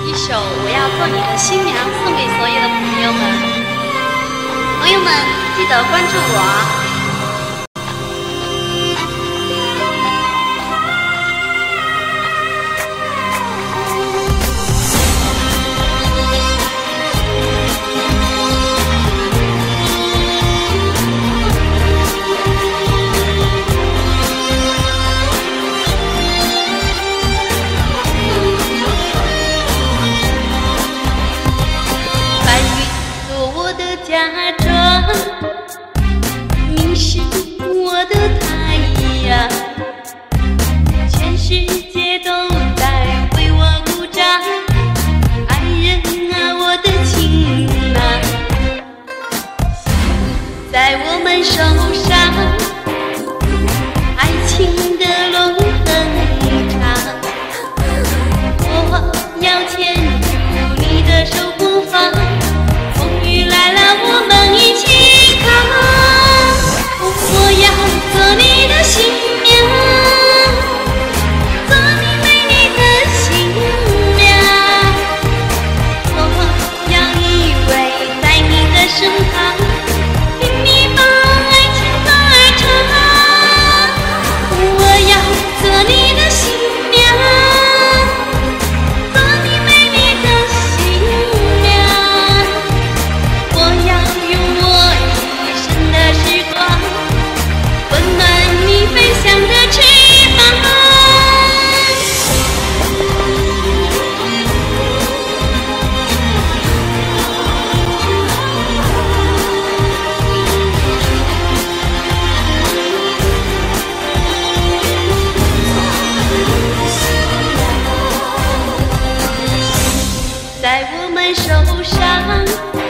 一首《我要做你的新娘》送给所有的朋友们。朋友们，记得关注我。嫁妆，你是我的太阳，全世界都在为我鼓掌。爱人啊，我的情郎，在我们手上，爱情的路很长。我要牵住你的手不放。雨来了，我们一起扛。我要做你的新娘，做你美丽的新娘。我要依偎在你的身旁，听你把爱情歌儿唱。我要做你的新娘。在我们手上。